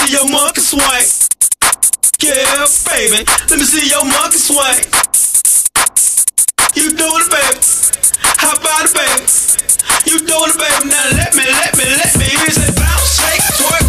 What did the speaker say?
see your monkey swing. Yeah, baby, let me see your monkey swing. You doing it, baby? How about it, baby? You doing it, baby? Now let me hear you say bounce, shake, twerk.